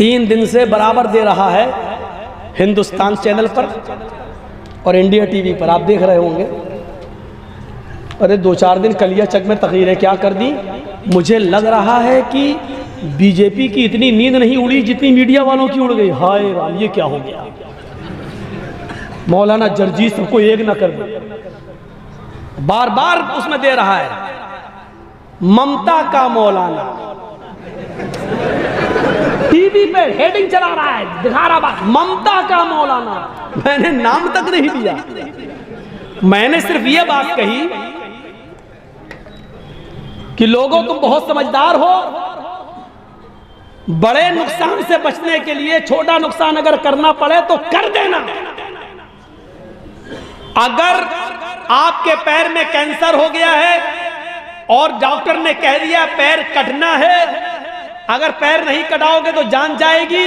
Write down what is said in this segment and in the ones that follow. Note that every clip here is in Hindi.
3 दिन से बराबर दे रहा है हिंदुस्तान चैनल पर और इंडिया टीवी पर, आप देख रहे होंगे। अरे 2-4 दिन कलियाचक में तकरीरें क्या कर दी। मुझे लग रहा है कि बीजेपी की इतनी नींद नहीं उड़ी जितनी मीडिया वालों की उड़ गई। हाय राम, ये क्या हो गया। मौलाना जर्जी सबको एक ना कर दे, बार बार उसमें दे रहा है ममता का मौलाना। टीवी पे हेडिंग चला रहा है, दिखा रहा बात ममता का मौलाना। मैंने नाम तक नहीं दिया, मैंने सिर्फ ये बात कही कि लोगों तुम बहुत समझदार हो, बड़े नुकसान से बचने के लिए छोटा नुकसान अगर करना पड़े तो कर देना। अगर आपके पैर में कैंसर हो गया है और डॉक्टर ने कह दिया पैर कटना है, अगर पैर नहीं कटाओगे तो जान जाएगी,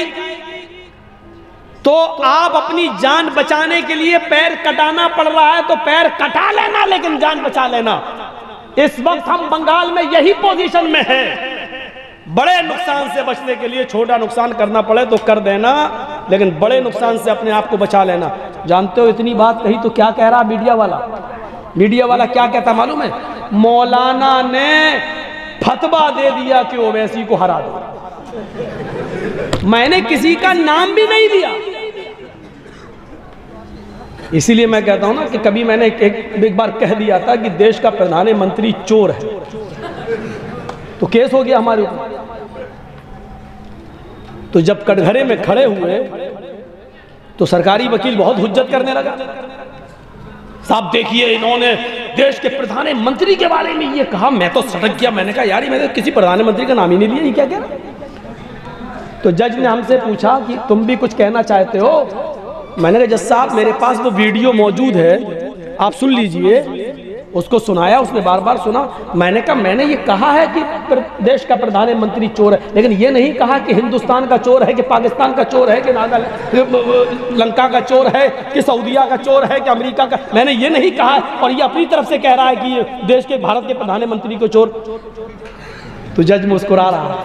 तो आप अपनी जान बचाने के लिए पैर कटाना पड़ रहा है तो पैर कटा लेना, लेकिन जान बचा लेना। इस वक्त हम बंगाल में यही पोजीशन में हैं। बड़े नुकसान से बचने के लिए छोटा नुकसान करना पड़े तो कर देना, लेकिन बड़े नुकसान से अपने आप को बचा लेना। जानते हो इतनी बात कही तो क्या कह रहा मीडिया वाला? मीडिया वाला क्या कहता मालूम है? मौलाना ने फतवा दे दिया कि ओवैसी को हरा दो। मैंने किसी का नाम भी नहीं दिया। इसीलिए मैं कहता हूं ना कि कभी मैंने एक बार कह दिया था कि देश का प्रधानमंत्री चोर है, तो केस हो गया हमारे ऊपर। तो जब कटघरे में खड़े हुए तो सरकारी वकील बहुत हुज्जत करने लगा। साहब देखिए, इन्होंने देश के प्रधानमंत्री के बारे में ये कहा। मैं तो सटक गया, मैंने कहा यार मैंने किसी प्रधानमंत्री का नाम ही नहीं लिया, ये क्या कह रहा। तो जज ने हमसे पूछा कि तुम भी कुछ कहना चाहते हो? मैंने कहा जज साहब मेरे पास वो वीडियो मौजूद है, आप सुन लीजिए। उसको सुनाया, उसने बार बार सुना। मैंने कहा मैंने ये कहा है कि देश का प्रधानमंत्री चोर है, लेकिन ये नहीं कहा कि हिंदुस्तान का चोर है, कि पाकिस्तान का चोर है, कि लंका का चोर है, कि सऊदीया का चोर है, कि अमेरिका का। मैंने ये नहीं कहा, और ये अपनी तरफ से कह रहा है कि ये देश के भारत के प्रधानमंत्री को चोर। तो जज मुस्कुरा रहा,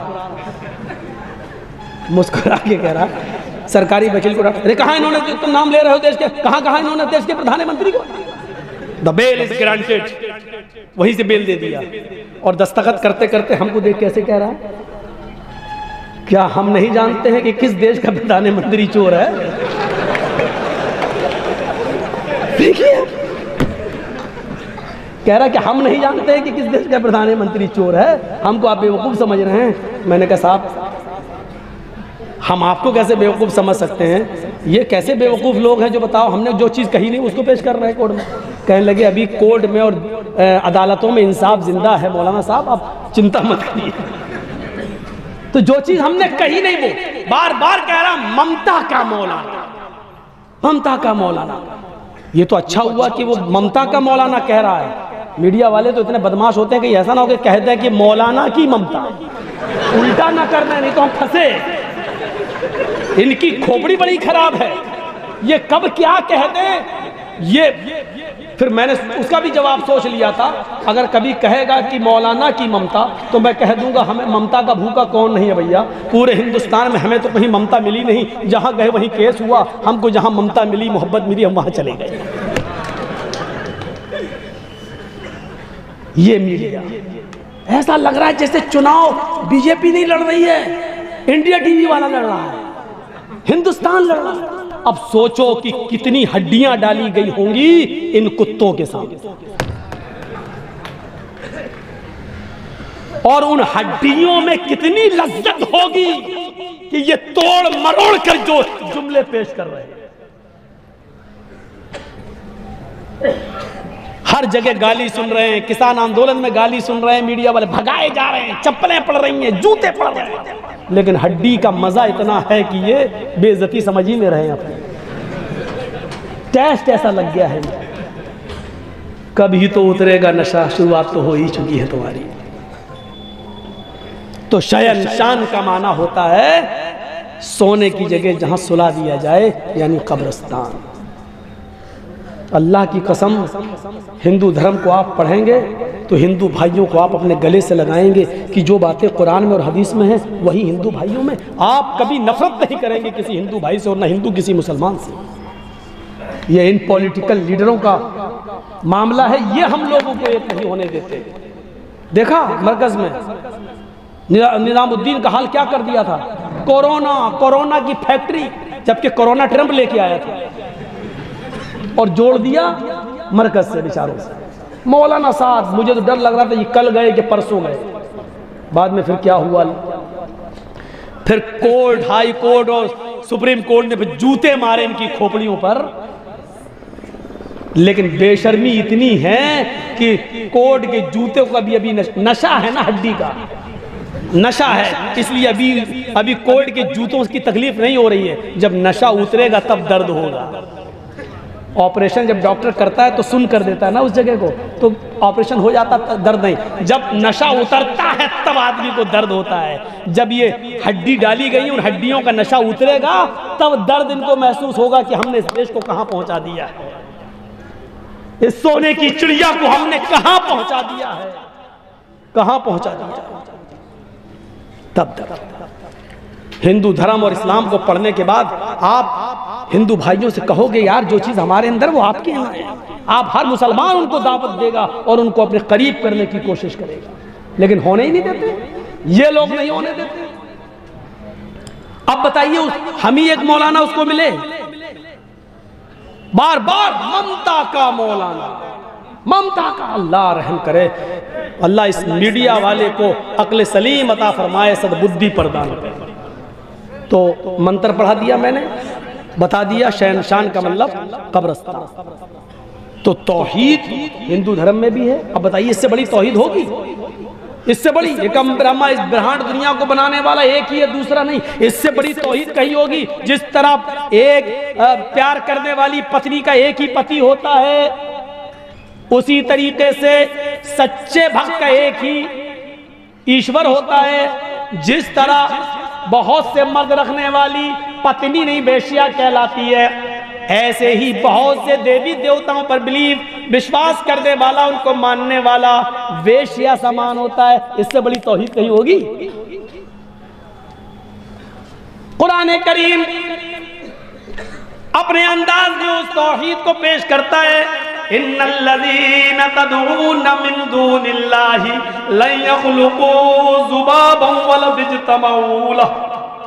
मुस्कुरा के कह रहा सरकारी वकील को, अरे कहाँ इन्होंने, तुम नाम ले रहे हो देश के, कहाँ इन्होंने देश के प्रधानमंत्री को? द बेल इज ग्रांटेड, वहीं से बेल दे दिया। और दस्तखत करते करते हमको देख कैसे कह रहा है, क्या हम नहीं जानते हैं कि किस देश का प्रधानमंत्री चोर है? देखिए कह रहा है कि हम नहीं जानते हैं कि किस देश का प्रधानमंत्री चोर है, हमको आप बेवकूफ समझ रहे हैं। मैंने कहा साहब हम आपको कैसे बेवकूफ़ समझ सकते हैं? ये कैसे बेवकूफ़ लोग हैं जो बताओ हमने जो चीज़ कही नहीं उसको पेश कर रहे हैं कोर्ट में। कहने लगे अभी कोर्ट में और अदालतों में इंसाफ जिंदा है मौलाना साहब, आप चिंता मत करिए। तो जो चीज़ हमने कही नहीं वो बार बार कह रहा ममता का मौलाना, ममता का मौलाना। ये तो अच्छा हुआ कि वो ममता का मौलाना कह रहा है। मीडिया वाले तो इतने बदमाश होते हैं कि ऐसा ना हो कि कहते हैं कि मौलाना की ममता, उल्टा ना करना नहीं तो हम फंसे। इनकी खोपड़ी बड़ी खराब है, ये कब क्या कहते हैं ये। फिर मैंने उसका भी जवाब सोच लिया था, अगर कभी कहेगा कि मौलाना की ममता तो मैं कह दूंगा हमें ममता का भूखा कौन नहीं है भैया। पूरे हिंदुस्तान में हमें तो कहीं ममता मिली नहीं, जहां गए वहीं केस हुआ। हमको जहां ममता मिली, मोहब्बत मिली, हम वहां चले गए। ये मीडिया ऐसा लग रहा है जैसे चुनाव बीजेपी नहीं लड़ रही है, इंडिया टीवी वाला लड़ रहा है, हिंदुस्तान लड़ रहा है। अब सोचो कि कितनी हड्डियां डाली गई होंगी इन कुत्तों के सामने, और उन हड्डियों में कितनी लज्जत होगी कि ये तोड़ मरोड़ कर जो जुमले पेश कर रहे हैं। हर जगह गाली सुन रहे हैं, किसान आंदोलन में गाली सुन रहे हैं, मीडिया वाले भगाए जा रहे हैं, चप्पलें पड़ रही हैं, जूते पड़ रहे हैं, लेकिन हड्डी का मजा इतना है कि ये बेइज्जती समझ ही नहीं रहे हैं अपने। टेस्ट ऐसा लग गया है, कभी तो उतरेगा नशा, शुरुआत तो हो ही चुकी है तुम्हारी। तो शयन शान का माना होता है सोने की जगह जहां सुला दिया जाए, यानी कब्रिस्तान। अल्लाह की कसम, हिंदू धर्म को आप पढ़ेंगे तो हिंदू भाइयों को आप अपने गले से लगाएंगे कि जो बातें कुरान में और हदीस में हैं वही हिंदू भाइयों में। आप कभी नफरत नहीं करेंगे किसी हिंदू भाई से और न हिंदू किसी मुसलमान से। ये इन पॉलिटिकल लीडरों का मामला है, ये हम लोगों को एक नहीं होने देते। देखा मरकज में निजामुद्दीन का हाल क्या कर दिया था, कोरोना की फैक्ट्री, जबकि कोरोना ट्रंप लेके आया था और जोड़ दिया मरकज से बेचारों से। मौलाना साहब, मुझे तो डर लग रहा था ये कल गए कि परसों गए, बाद में फिर क्या हुआ, फिर कोर्ट, हाई कोर्ट और सुप्रीम कोर्ट ने फिर जूते मारे इनकी खोपड़ियों पर। लेकिन बेशर्मी इतनी है कि कोर्ट के जूते का भी अभी नशा है ना, हड्डी का नशा है, इसलिए अभी कोर्ट के जूतों की तकलीफ नहीं हो रही है। जब नशा उतरेगा तब दर्द होगा। ऑपरेशन जब डॉक्टर करता है तो सुन कर देता है ना उस जगह को, तो ऑपरेशन हो जाता दर्द नहीं। जब नशा उतरता है तब आदमी को दर्द होता है। जब ये हड्डी डाली गई, उन हड्डियों का नशा उतरेगा तब दर्द इनको महसूस होगा कि हमने इस देश को कहां पहुंचा दिया है, इस सोने की चिड़िया को हमने कहां पहुंचा दिया है, कहां पहुंचा दिया। तब हिंदू धर्म और इस्लाम को पढ़ने के बाद आप हिंदू भाइयों से कहोगे यार जो चीज़ हमारे अंदर वो आपके यहाँ है। आप हर मुसलमान उनको दावत देगा और उनको अपने करीब करने की कोशिश करेगा, लेकिन होने ही नहीं देते ये लोग, नहीं होने देते। अब बताइए, हम ही एक मौलाना उसको मिले, बार बार ममता का मौलाना, ममता का। अल्लाह रहम करे, अल्लाह इस मीडिया वाले को अक्ल सलीम अता फरमाए, सद्बुद्धि प्रदान करे। तो मंत्र पढ़ा दिया मैंने, बता दिया शहनशान का मतलब कब्रस्तान। तो तौहीद हिंदू धर्म में भी है। अब बताइए इससे बड़ी तौहीद होगी, इससे बड़ी, एकम ब्रह्मा, इस ब्रह्मांड दुनिया को बनाने वाला एक ही है, दूसरा नहीं। इससे बड़ी तौहीद कहीं होगी? जिस तरह एक प्यार करने वाली पत्नी का एक ही पति होता है, उसी तरीके से सच्चे भक्त का एक ही ईश्वर होता है। जिस तरह बहुत से मर्द रखने वाली पत्नी नहीं बेश्या कहलाती है, ऐसे ही बहुत से देवी देवताओं पर विश्वास करने वाला, उनको मानने वाला वेश्या समान होता है। इससे बड़ी तौहीद कहीं होगी? कुरान करीम अपने अंदाज में उस तौहीद को पेश करता है, इन्नल्लज़ीना तदऊना मिन दूनिल्लाहि लन यख़्लुक़ू ज़ुबाबन वला यज्तमऊ लह।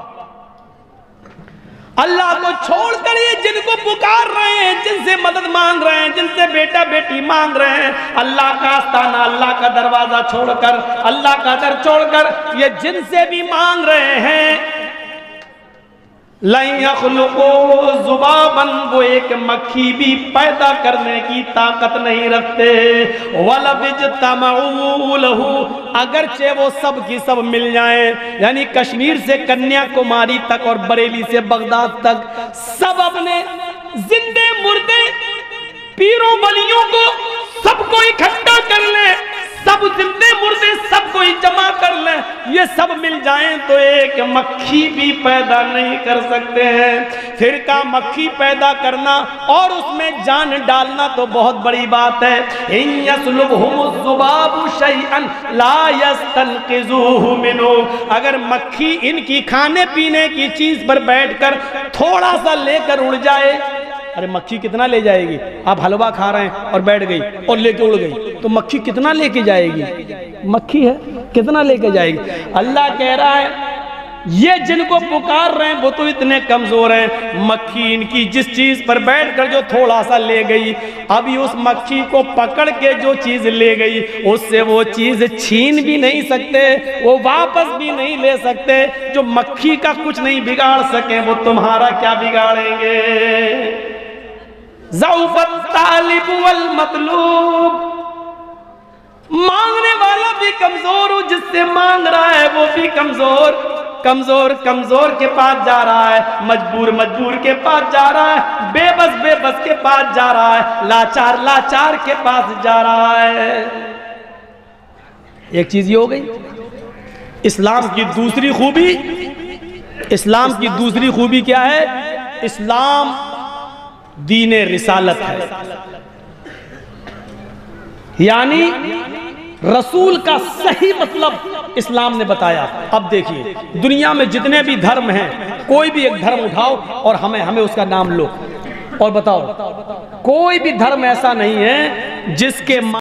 अल्लाह को छोड़कर ये जिनको पुकार रहे हैं, जिनसे मदद मांग रहे हैं, जिनसे बेटा बेटी मांग रहे हैं, अल्लाह का आस्ताना, अल्लाह का दरवाजा छोड़कर, अल्लाह का दर छोड़कर ये जिनसे भी मांग रहे हैं, लन यख़्लुक़ू ज़ुबाबन, वो एक मक्खी भी पैदा करने की ताकत नहीं रखते। वला यज्तमऊ लहू, अगरचे वो सब की सब मिल जाएं, यानी कश्मीर से कन्याकुमारी तक और बरेली से बगदाद तक, सब अपने जिंदे मुर्दे पीरों बलियों को सबको इकट्ठा कर ले, सब जिंदे मुर्दे सबको ही जमा कर ले, ये सब मिल जाएं तो एक मक्खी भी पैदा नहीं कर सकते हैं। फिर का मक्खी पैदा करना और उसमें जान डालना तो बहुत बड़ी बात है। इन यस्लुबहुमुज़्ज़ुबाबु शैअन ला यस्तनक़िज़ूहु मिन्हु, अगर मक्खी इनकी खाने पीने की चीज पर बैठकर थोड़ा सा लेकर उड़ जाए, अरे मक्खी कितना ले जाएगी? आप हलवा खा रहे हैं और बैठ गई और लेके उड़ गई, तो मक्खी कितना लेके जाएगी? मक्खी है, कितना लेके जाएगी? अल्लाह कह रहा है ये जिनको पुकार रहे हैं वो तो इतने कमजोर हैं, मक्खी इनकी जिस चीज पर बैठकर जो थोड़ा सा ले गई, अभी उस मक्खी को पकड़ के जो चीज ले गई उससे वो चीज छीन भी नहीं सकते, वो वापस भी नहीं ले सकते। जो मक्खी का कुछ नहीं बिगाड़ सके वो तुम्हारा क्या बिगाड़ेंगे? ज़ौफ़त तालिब वल मतलूब, मांगने वाला भी कमजोर हो, जिससे मांग रहा है वो भी कमजोर, कमजोर के पास जा रहा है, मजबूर के पास जा रहा है, बेबस के पास जा रहा है, लाचार के पास जा रहा है। एक चीज ये हो गई। इस्लाम की दूसरी खूबी क्या है? इस्लाम दीने रिसालत है, यानी रसूल का सही मतलब इस्लाम ने बताया। अब देखिए दुनिया में जितने भी धर्म हैं, कोई भी एक धर्म उठाओ और हमें उसका नाम लो और बताओ, कोई भी धर्म ऐसा नहीं है जिसके